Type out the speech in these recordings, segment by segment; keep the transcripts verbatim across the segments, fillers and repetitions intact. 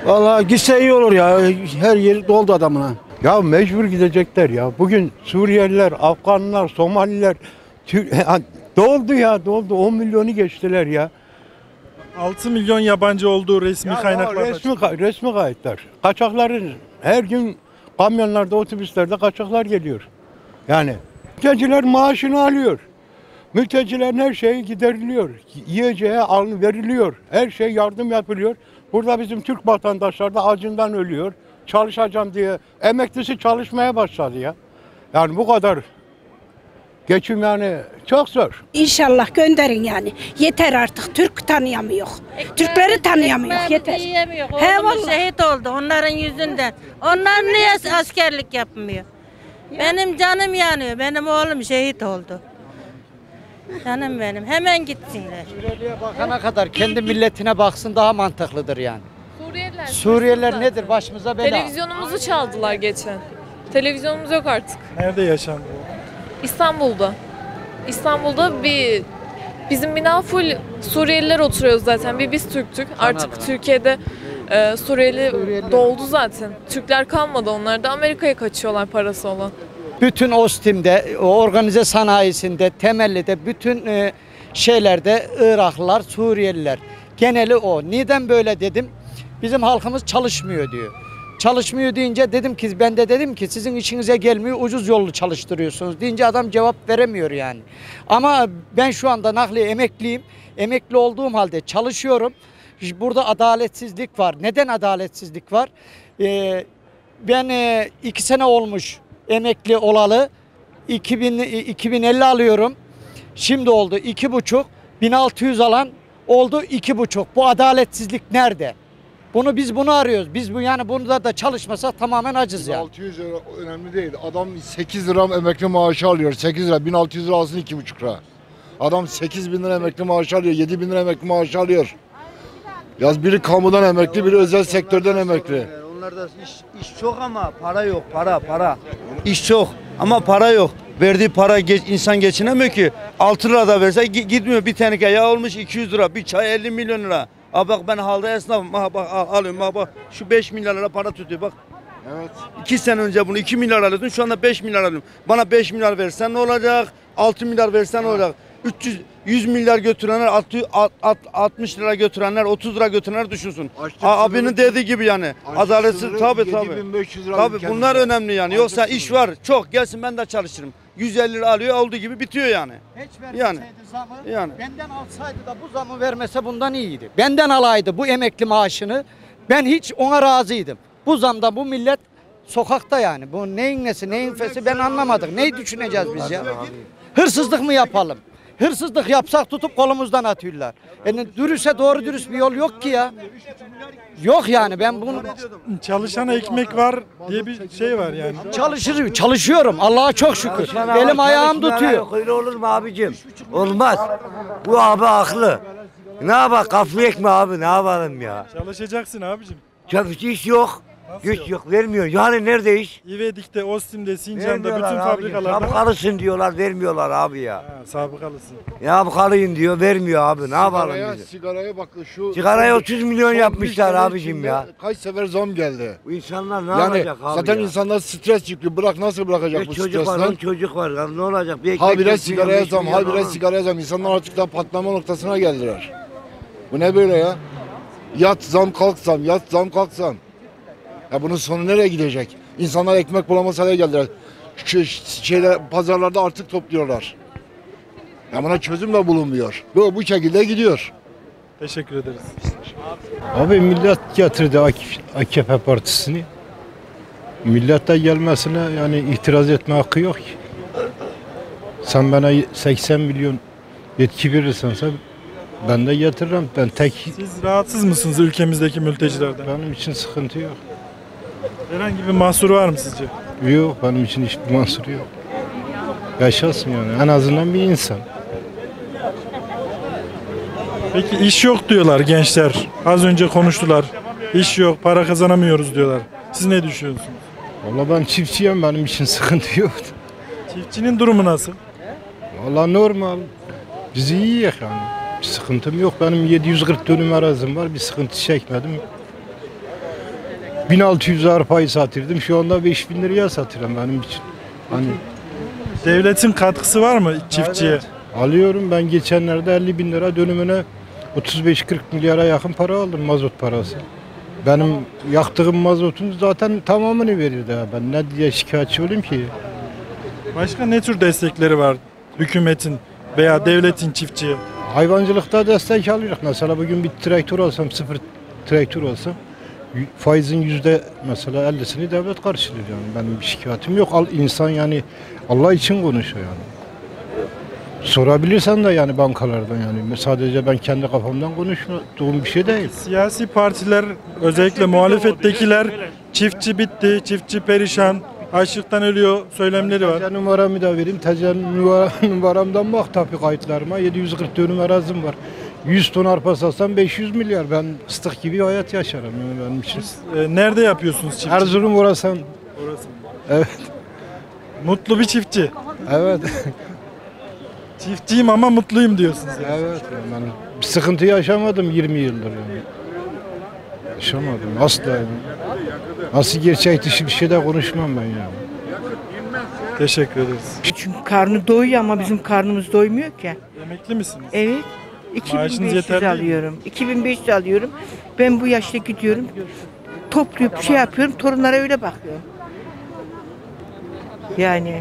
Vallahi gitse iyi olur ya. Her yeri doldu adamına. Ya mecbur gidecekler ya. Bugün Suriyeliler, Afganlar, Somaliler doldu ya doldu. on milyonu geçtiler ya. altı milyon yabancı olduğu resmi Ya kaynaklar. resmi, resmi kayıtlar. Kaçakların her gün kamyonlarda, otobüslerde kaçaklar geliyor. Yani mülteciler maaşını alıyor. Mültecilerin her şeyi gideriliyor. Yiyeceğe alın veriliyor. Her şey yardım yapılıyor. Burada bizim Türk vatandaşlar da acından ölüyor. Çalışacağım diye emeklisi çalışmaya başladı ya. Yani bu kadar geçim yani çok zor. İnşallah gönderin yani. Yeter artık. Türk tanıyamıyor. Türkleri tanıyamıyor. Yeter. Yiyemiyor. He Oğlumuz vallahi. şehit oldu onların yüzünden. Onlar niye askerlik yapmıyor? Benim canım yanıyor. Benim oğlum şehit oldu. Canım benim. Hemen gitsinler. Suriyeli'ye bakana kadar kendi milletine baksın, daha mantıklıdır yani. Suriyeliler. Suriyeliler nedir? Başımıza bela. Televizyonumuzu çaldılar geçen. Televizyonumuz yok artık. Nerede yaşandı? İstanbul'da. İstanbul'da bir bizim bina full Suriyeliler oturuyoruz zaten. Bir biz Türktük. Artık Türkiye'de e, Suriyeli doldu zaten. Türkler kalmadı, onlar da Amerika'ya kaçıyorlar parası olan. Bütün Ostim'de, organize sanayisinde, Temelli'de, bütün e, şeylerde Iraklılar, Suriyeliler. Geneli o. Neden böyle dedim? Bizim halkımız çalışmıyor diyor. Çalışmıyor deyince dedim ki, ben de dedim ki sizin işinize gelmiyor, ucuz yollu çalıştırıyorsunuz deyince adam cevap veremiyor yani. Ama ben şu anda nakliye emekliyim. Emekli olduğum halde çalışıyorum. Burada adaletsizlik var. Neden adaletsizlik var? Ee, ben e, iki sene olmuş emekli olalı. iki bin, iki bin elli alıyorum. Şimdi oldu iki buçuk. bin altı yüz alan oldu iki buçuk. Bu adaletsizlik nerede? Bunu biz bunu arıyoruz. Biz bu yani bunda da çalışmasak tamamen acız ya. altı yüz lira önemli değil. Adam sekiz lira emekli maaşı alıyor. sekiz lira. bin altı yüz lira alsın iki buçuk lira. Adam sekiz bin lira emekli maaşı alıyor. yedi bin lira emekli maaşı alıyor. Yaz biri kamudan emekli, biri özel sektörden emekli. Onlarda iş, iş çok ama para yok. Para para. İş çok ama para yok. Verdiği para geç, insan geçinemiyor ki. altı lira da verse gitmiyor. Bir teneke yağ olmuş iki yüz lira. Bir çay elli milyon lira. Abi bak ben halde esnafım. Bak, bak alıyorum. Bak, bak şu beş milyar lira para tutuyor bak. Evet. iki sene önce bunu iki milyar alıyordun. Şu anda beş milyar alıyorum. Bana beş milyar versen ne olacak? altı milyar versen ne olacak? üç yüz yüz milyar götürenler, altmış lira götürenler, otuz lira götürenler düşünsün. Abinin dediği gibi yani. Adaletsiz tabii tabii. Tabii bunlar önemli yani. Yoksa iş var. Çok gelsin ben de çalışırım. yüz elli lira alıyor olduğu gibi bitiyor yani. Hiç vermeseydi Yani. zamı, Yani. benden alsaydı da bu zamı vermese bundan iyiydi. Benden alaydı bu emekli maaşını, ben hiç ona razıydım. Bu zamda bu millet sokakta yani. Bu neyin nesi, neyin fesi ben anlamadık. Neyi düşüneceğiz biz ya? Hırsızlık mı yapalım? Hırsızlık yapsak tutup kolumuzdan atıyorlar. Yani dürüste doğru dürüst bir yol yok ki ya. Yok yani ben bunu... Çalışana ekmek var diye bir şey var yani. Çalışırım, çalışıyorum. Allah'a çok şükür. Elim ayağım tutuyor. Öyle olur mu abicim? Olmaz. Bu abi haklı. Ne yapalım? Kafayı ekme abi, ne yapalım ya? Çalışacaksın abicim. Çok iş yok. Güç yok? yok, vermiyor. Yani nerede iş? İvedik'te, Ostim'de, Sincan'da, Vermiyorlar bütün abicim. fabrikalarda. Sabıkalısın diyorlar, vermiyorlar abi ya. Ha, sabıkalısın. Ya bu kalıyın diyor, vermiyor abi. Ne yapalım Sigaraya, biz? sigaraya bak şu. Sigaraya otuz milyon son yapmışlar bir sene abicim içinde ya. Kaç sefer zam geldi. Bu insanlar ne Yani yapacak abi zaten ya? insanlar stres yüklü. Bırak nasıl bırakacak Beş bu çocuk var, on stresten? çocuk var. Ya ne olacak? Bir ekmek Habire yesin, sigaraya beş zam, milyon habire olur. sigaraya zam. İnsanlar artık da patlama noktasına geldiler. Bu ne böyle ya? Yat zam kalk zam, yat zam kalk zam. Ya bunun sonu nereye gidecek? İnsanlar ekmek bulamaz hale geldiler. Şu şeyler, pazarlarda artık topluyorlar. Ya buna çözüm de bulunmuyor. Bu, bu şekilde gidiyor. Teşekkür ederiz. Abi millet getirdi A K P partisini. Millete gelmesine yani itiraz etme hakkı yok ki. Sen bana seksen milyon yetki verirsen ben de getiririm. Ben tek... Siz rahatsız mısınız ülkemizdeki mültecilerden? Benim için sıkıntı yok. Herhangi bir mahsuru var mı sizce? Yok, benim için hiçbir mahsuru yok. Yaşasın yani, en azından bir insan. Peki iş yok diyorlar gençler. Az önce konuştular. İş yok, para kazanamıyoruz diyorlar. Siz ne düşünüyorsunuz? Vallahi ben çiftçiyim, benim için sıkıntı yok. Çiftçinin durumu nasıl? Vallahi normal. Biz iyiyiz yani. Bir sıkıntım yok. Benim yedi yüz kırk dönüm arazim var. Bir sıkıntı çekmedim. bin altı yüz arpayı satırdım. Şu anda beş bin liraya satıyorum benim için. Hani Devletin katkısı var mı çiftçiye? Evet. Alıyorum ben geçenlerde elli bin lira dönümüne otuz beş kırk milyara yakın para aldım mazot parası. Benim yaktığım mazotun zaten tamamını verirdi. Ha. Ben ne diye şikayetçi olayım ki? Başka ne tür destekleri var hükümetin veya devletin çiftçiye? Hayvancılıkta destek alıyoruz. Mesela bugün bir traktör alsam, sıfır traktör alsam y- faizin yüzde mesela ellisini devlet karşılıyor yani. Benim bir şikayetim yok. Al insan yani Allah için konuşuyor yani. Sorabilirsen de yani bankalardan yani. Sadece ben kendi kafamdan konuşmadığım bir şey değil. Siyasi partiler özellikle muhalefettekiler çiftçi bitti, çiftçi perişan, açlıktan ölüyor söylemleri var. T C numaramı da vereyim. T C numara- numaramdan bak tabii kayıtlarıma. yedi yüz kırk dönüm arazim var. yüz ton arpa satsam beş yüz milyar. Ben fıstık gibi hayat yaşarım yani benim için. Ee, nerede yapıyorsunuz çiftçi? Erzurum Orasan. Orası. Evet. Mutlu bir çiftçi. Evet. Çiftçiyim ama mutluyum diyorsunuz. Yani. Evet. Ben bir sıkıntı yaşamadım yirmi yıldır yani. Yaşamadım asla yani. Nasıl gerçek dışı bir şey de konuşmam ben yani. Teşekkür ederiz. Çünkü karnı doyuyor ama bizim karnımız doymuyor ki. Emekli misiniz? Evet. Maaşınız iki bin beş yüz yeterli değil mi? alıyorum. iki bin beş yüz alıyorum. Ben bu yaşta gidiyorum. Toplayıp şey yapıyorum. Torunlara öyle bakıyorum. Yani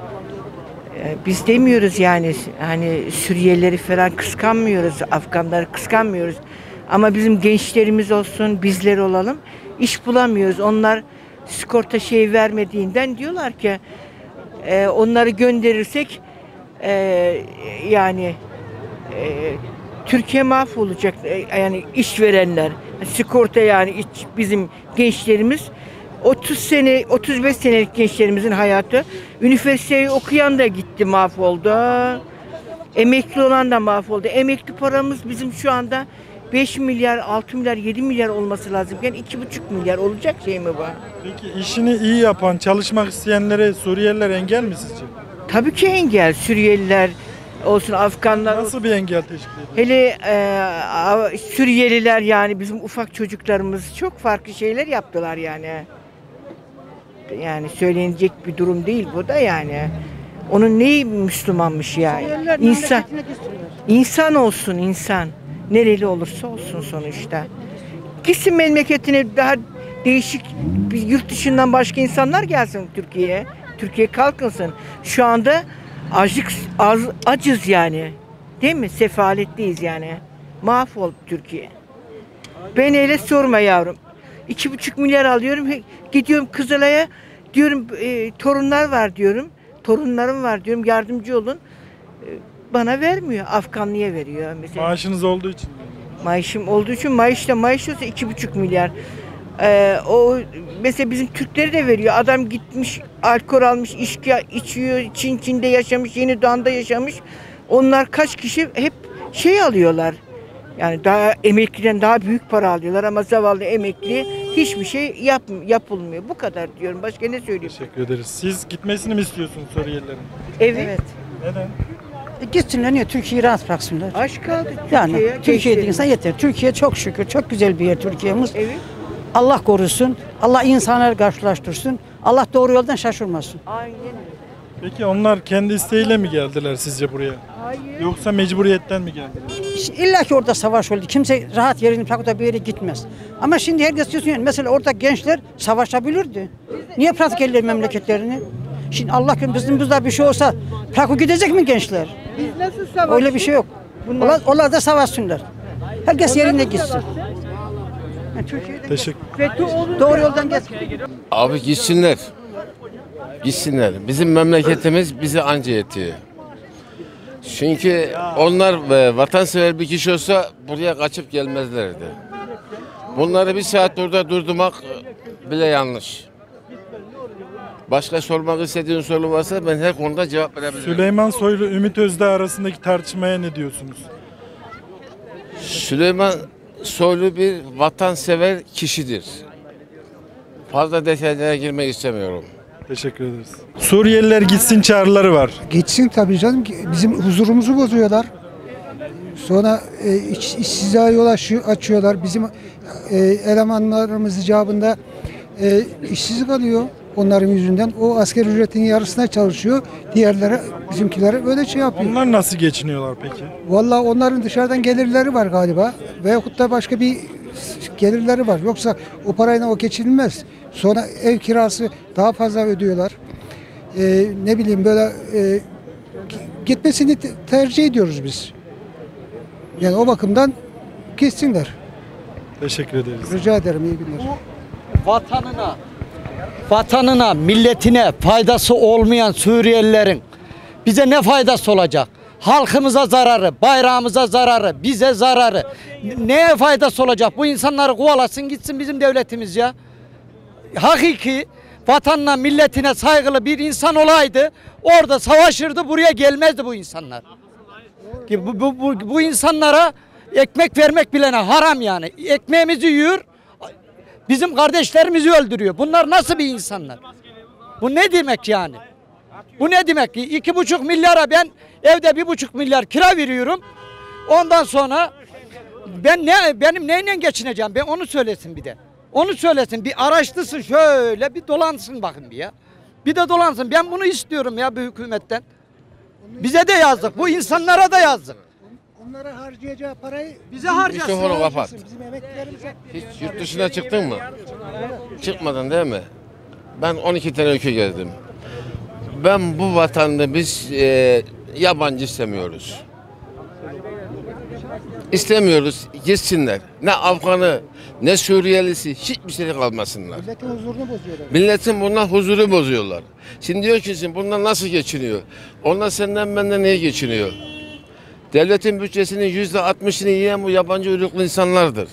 e, biz demiyoruz yani hani Suriyelileri falan kıskanmıyoruz. Afganları kıskanmıyoruz. Ama bizim gençlerimiz olsun, bizler olalım. İş bulamıyoruz. Onlar sigorta şey vermediğinden diyorlar ki e, onları gönderirsek e, yani e, Türkiye mahvolacak. E, yani işverenler, sigorta yani iş, bizim gençlerimiz otuz sene, otuz beş senelik gençlerimizin hayatı. Üniversiteyi okuyan da gitti, mahvoldu. Emekli olan da mahvoldu. Emekli paramız bizim şu anda beş milyar, altı milyar, yedi milyar olması lazım. Yani iki buçuk milyar olacak şey mi bu? Peki işini iyi yapan, çalışmak isteyenlere Suriyeliler engel mi sizce? Tabii ki engel. Suriyeliler olsun, Afganlar olsun. Nasıl bir engel teşkil ediyor? Hele e, Suriyeliler yani bizim ufak çocuklarımız çok farklı şeyler yaptılar yani. Yani söylenecek bir durum değil bu da yani. Onun neyi Müslümanmış yani? İnsan, insan olsun insan. Nereli olursa olsun sonuçta. Gitsin memleketine daha değişik bir yurt dışından başka insanlar gelsin Türkiye'ye. Türkiye kalkınsın. Şu anda acık az, acız yani. Değil mi? Sefaletliyiz yani. Mahvoldu Türkiye. Ben öyle sorma yavrum. İki buçuk milyar alıyorum. Gidiyorum Kızılay'a diyorum e, torunlar var diyorum. Torunlarım var diyorum. Yardımcı olun. E, bana vermiyor. Afganlıya veriyor mesela. Maaşınız olduğu için mi? Maaşım olduğu için maaş da maaş olsa iki buçuk milyar. Ee, o mesela bizim Türkleri de veriyor. Adam gitmiş alkol almış, içki içiyor, Çin Çin'de yaşamış, Yeni Doğan'da yaşamış. Onlar kaç kişi hep şey alıyorlar. Yani daha emekliden daha büyük para alıyorlar ama zavallı emekli hiçbir şey yap, yapılmıyor. Bu kadar diyorum. Başka ne söyleyeyim? Teşekkür ederiz. Siz gitmesini mi istiyorsunuz Suriyelilerin? Evet. Evet. Neden? E Gitsinler niye Türkiye'yi rahat bıraksınlar? Aşk kaldı Yani Türkiye'ye. Türkiye gençlerin. değilse yeter. Türkiye çok şükür çok güzel bir yer Türkiye'miz. Evet. Allah korusun. Allah insanları karşılaştırsın. Allah doğru yoldan şaşırmasın. Aynen. Peki onlar kendi isteğiyle mi geldiler sizce buraya? Hayır. Yoksa mecburiyetten mi geldiler? İlla ki orada savaş oldu. Kimse rahat yerini bırakıp da bir yere gitmez. Ama şimdi herkes diyorsun yani mesela orada gençler savaşabilirdi. Niye pratik eller memleketlerini? Şimdi Allah korusun bizim bizde bir şey olsa bırakıp gidecek mi gençler? Biz nasıl savaştık? Öyle bir şey yok. Onlar, onlar da savaşsınlar. Herkes yerine gitsin. Yani Türkiye'de Teşekkür. doğru yoldan gitsin. Abi gitsinler. Gitsinler. Bizim memleketimiz bize anca yetiyor. Çünkü onlar e, vatansever bir kişi olsa buraya kaçıp gelmezlerdi. Bunları bir saat burada durdurmak bile yanlış. Başka sormak istediğin soru varsa ben her konuda cevap verebilirim. Süleyman Soylu, Ümit Özdağ arasındaki tartışmaya ne diyorsunuz? Süleyman Soylu bir vatansever kişidir. Fazla detaylara girmek istemiyorum. Teşekkür ederiz. Suriyeliler gitsin çağrıları var. Gitsin tabii canım. Bizim huzurumuzu bozuyorlar. Sonra e, iş, işsizliğe yol açıyor- açıyorlar. Bizim e, elemanlarımız icabında e, işsiz kalıyor onların yüzünden. O asgari ücretin yarısına çalışıyor. Diğerleri, bizimkileri böyle şey yapıyor. Onlar nasıl geçiniyorlar peki? Vallahi onların dışarıdan gelirleri var galiba. Veyahut da başka bir gelirleri var. Yoksa o parayla o geçinilmez. Sonra ev kirası daha fazla ödüyorlar. Ee, ne bileyim böyle e, gitmesini te- tercih ediyoruz biz. Yani o bakımdan gitsinler. Teşekkür ederiz. Rica ederim, iyi günler. Vatanına, vatanına, milletine faydası olmayan Suriyelilerin bize ne faydası olacak? Halkımıza zararı, bayrağımıza zararı, bize zararı. Neye faydası olacak? Bu insanları kovalasın gitsin bizim devletimiz ya. Hakiki vatanına, milletine saygılı bir insan olaydı, orada savaşırdı, buraya gelmezdi bu insanlar. Bu, bu, bu, bu insanlara ekmek vermek bilene haram yani. Ekmeğimizi yiyor, bizim kardeşlerimizi öldürüyor. Bunlar nasıl bir insanlar? Bu ne demek yani? Bu ne demek ki? İki buçuk milyara ben evde bir buçuk milyar kira veriyorum. Ondan sonra ben ne benim neyle geçineceğim? Ben onu söylesin bir de. Onu söylesin. Bir araştırsın şöyle bir dolansın bakın bir ya. Bir de dolansın. Ben bunu istiyorum ya bu hükümetten. Bize de yazdık. Bu insanlara da yazdık. Onlara harcayacağı parayı bize harcasın. Mikrofonu kapat. Bizim emeklilerimize. Hiç yurt dışına çıktın mı? Çıkmadın değil mi? Ben on iki tane ülke gezdim. Ben bu vatanda biz e, yabancı istemiyoruz. İstemiyoruz, gitsinler. Ne Afganı, ne Suriyelisi, hiçbir şey kalmasınlar. Milletin huzurunu bozuyorlar. Milletin bundan huzuru bozuyorlar. Şimdi diyor ki sen bundan nasıl geçiniyor? Onlar senden benden neyi geçiniyor? Devletin bütçesinin yüzde altmışını yiyen bu yabancı uyruklu insanlardır.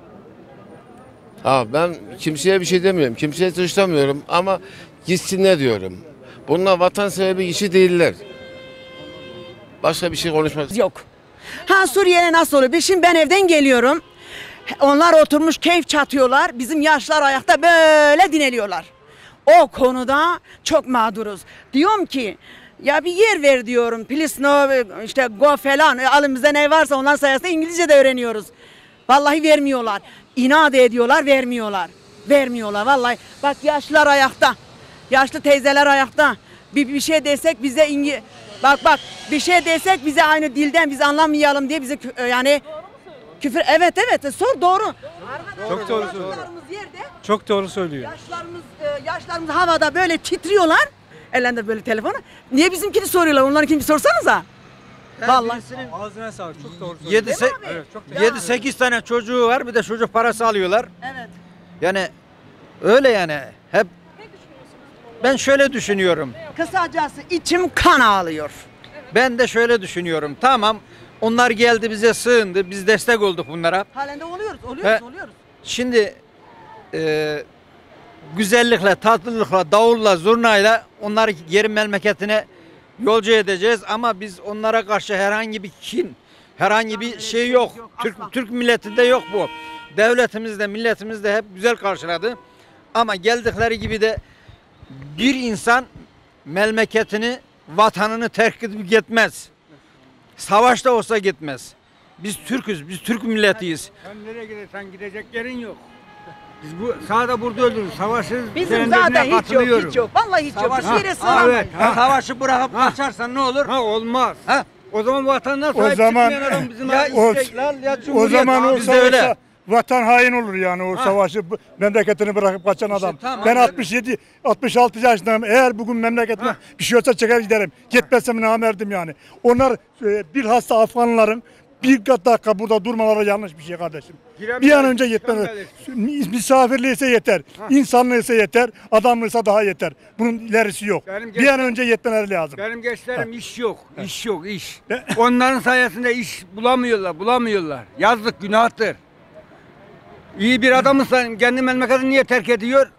Ha, ben kimseye bir şey demiyorum, kimseye dışlamıyorum ama gitsinler diyorum. Bunlar vatansever bir kişi değiller. Başka bir şey konuşmak yok. Ha Suriye'de nasıl oluyor? Biz Şimdi ben evden geliyorum. Onlar oturmuş keyif çatıyorlar. Bizim yaşlar ayakta böyle dineliyorlar. O konuda çok mağduruz. Diyorum ki ya bir yer ver diyorum. Please no işte go falan. Alımızda ne varsa ondan sayesinde İngilizce de öğreniyoruz. Vallahi vermiyorlar. İnat ediyorlar, vermiyorlar. Vermiyorlar vallahi. Bak yaşlılar ayakta. Yaşlı teyzeler ayakta. Bir, bir şey desek bize İngi... Bak bak bir şey desek bize aynı dilden biz anlamayalım diye bize kü- yani küfür. Evet evet sor doğru. Çok doğru söylüyor. Yaşlarımız yerde. Çok doğru söylüyor. Yaşlarımız, e, yaşlarımız havada böyle titriyorlar. Ellerinde böyle telefonu. Niye bizimkini soruyorlar? Onlarınkini bir sorsanıza. Vallahi. Ağzına sağlık. Çok doğru söylüyor. yedi sekiz tane çocuğu var, bir de çocuk parası alıyorlar. Evet. Yani öyle yani hep ben şöyle düşünüyorum. Kısacası içim kan ağlıyor. Ben de şöyle düşünüyorum. Tamam, onlar geldi bize sığındı. Biz destek olduk bunlara. Halinde oluyoruz, oluyoruz, He. oluyoruz. Şimdi e, güzellikle, tatlılıkla, davulla, zurnayla onları geri memleketine yolcu edeceğiz ama biz onlara karşı herhangi bir kin, herhangi bir şey yok. Türk Türk milletinde yok bu. Devletimiz de, milletimiz de hep güzel karşıladı. Ama geldikleri gibi de bir insan memleketini, vatanını terk edip gitmez. Savaşta olsa gitmez. Biz Türk'üz, biz Türk milletiyiz. Sen nereye gidersen gidecek yerin yok. Biz bu sahada burada öldürürüz. Savaşı Bizim zaten hiç yok, hiç yok. Vallahi hiç yok. Bir yere sığınamayız. Evet, ha. Savaşı bırakıp kaçarsan ne olur? Ha olmaz. Ha? O zaman vatanına O sahip zaman çıkmayan adam bizim ya, ya o, istiklal ya o cumhuriyet. zaman o Biz de öyle. savaşta vatan hain olur yani o Ha. savaşı bu- memleketini bırakıp kaçan adam. tamam, ben öyle. altmış yedi altmış altı yaşındayım. Eğer bugün memleketime Ha. bir şey olsa çeker giderim. Gitmezsem namerdim yani. Onlar e, bilhassa Afganların bir dakika burada durmaları yanlış bir şey kardeşim. Giremez, Bir an önce yetmez. çıkamaz. Misafirliyse yeter. İnsanlıysa yeter. Adamlıysa daha yeter. Bunun ilerisi yok. Benim Bir an önce yetmeleri lazım. Benim gençlerim iş yok. İş yok iş. Onların sayesinde iş bulamıyorlar, bulamıyorlar. Yazlık günahtır. İyi bir adamsa kendi memleketini niye terk ediyor?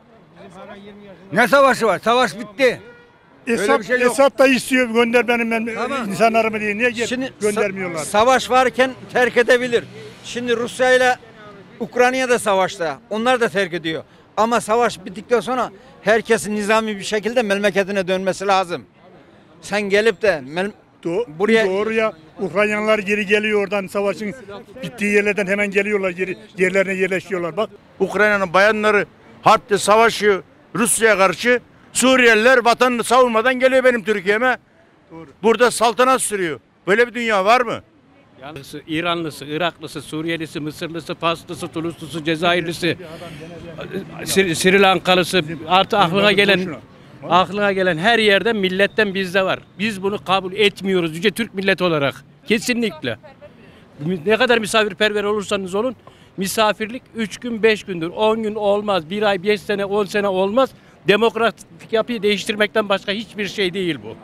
Ne savaşı var? Savaş bitti. Öyle Esad, bir şey yok. Esad da istiyor gönder benim mem- Tamam. insanlarımı diye. Niye ge- Şimdi göndermiyorlar? sa- savaş varken terk edebilir. Şimdi Rusya ile Ukrayna da savaşta. Onlar da terk ediyor. Ama savaş bittikten sonra herkesin nizami bir şekilde memleketine dönmesi lazım. Sen gelip de mel- Do- buraya doğru ya. Ukraynalılar geri geliyor oradan savaşın bittiği yerlerden hemen geliyorlar geri yerlerine yerleşiyorlar bak. Ukrayna'nın bayanları harpte savaşıyor Rusya'ya karşı. Suriyeliler vatanını savunmadan geliyor benim Türkiye'me. Burada saltanat sürüyor. Böyle bir dünya var mı? Yanlısı, İranlısı, Iraklısı, Suriyelisi, Mısırlısı, Faslısı, Tuluslusu, Cezayirlisi, Sri, Sri Lankalısı, artı aklına gelen aklına gelen her yerde milletten bizde var. Biz bunu kabul etmiyoruz Yüce Türk milleti olarak. Kesinlikle. Ne kadar misafirperver olursanız olun, misafirlik üç gün beş gündür, on gün olmaz, bir ay, beş sene, on sene olmaz. Demokratik yapıyı değiştirmekten başka hiçbir şey değil bu.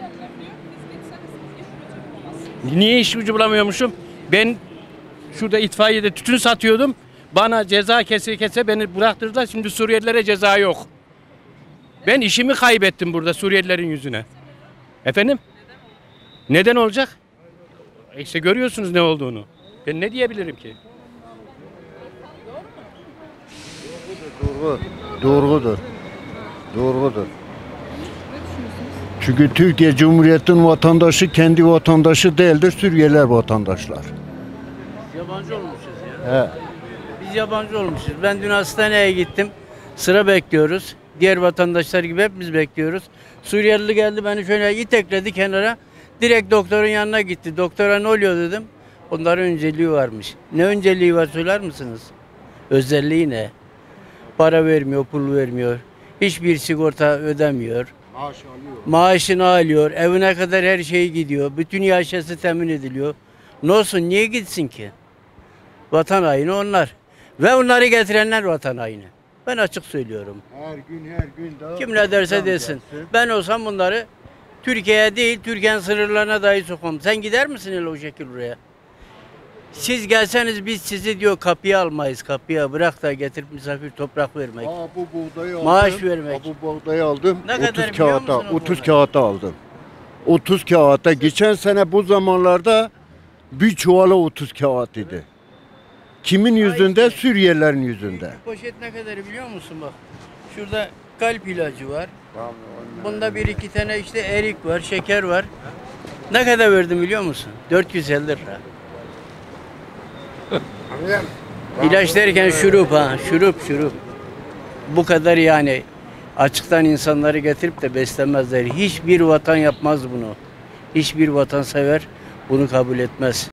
Niye iş gücü bulamıyormuşum? Ben şurada itfaiyede tütün satıyordum. Bana ceza kese kese beni bıraktırdılar. Şimdi Suriyelilere ceza yok. Ben işimi kaybettim burada Suriyelilerin yüzüne. Efendim? Neden olacak? İşte görüyorsunuz ne olduğunu. Ben ne diyebilirim ki? Doğru. Doğrudur. Doğrudur. Çünkü Türkiye Cumhuriyeti'nin vatandaşı kendi vatandaşı değildir, Suriyeliler vatandaşlar. Yabancı olmuşuz ya. He. Biz yabancı olmuşuz. Ben dün hastaneye gittim. Sıra bekliyoruz. Diğer vatandaşlar gibi hepimiz bekliyoruz. Suriyeli geldi beni şöyle itekledi kenara. Direkt doktorun yanına gitti. Doktora ne oluyor dedim. Onların önceliği varmış. Ne önceliği var söyler misiniz? Özelliği ne? Para vermiyor, pul vermiyor. Hiçbir sigorta ödemiyor. Maaş alıyor. Maaşını alıyor. Evine kadar her şey gidiyor. Bütün yaşası temin ediliyor. Ne olsun? Niye gitsin ki? Vatan haini onlar. Ve onları getirenler vatan haini. Ben açık söylüyorum. Her gün her gün daha. Kim ne derse desin. Ben olsam bunları Türkiye'ye değil, Türkiye'nin sınırlarına dahi sokmam. Sen gider misin öyle o şekil buraya? Siz gelseniz biz sizi diyor kapıya almayız, kapıya bırak da getirip misafir toprak vermek. Aa, bu buğdayı aldım. Maaş vermek. Aa, bu buğdayı aldım. Ne otuz kadar biliyor kağıta, musun o otuz buğdayı? kağıta aldım. otuz kağıta. Geçen sene bu zamanlarda bir çuvala otuz kağıt idi. Kimin yüzünde? Suriyelilerin yüzünde. Şu poşet ne kadar biliyor musun bak? Şurada kalp ilacı var. Bunda bir iki tane işte erik var, şeker var. Ne kadar verdim biliyor musun? dört yüz elli lira. İlaç derken şurup ha, şurup şurup. Bu kadar yani açıktan insanları getirip de beslemezler. Hiçbir vatan yapmaz bunu. Hiçbir vatansever bunu kabul etmez.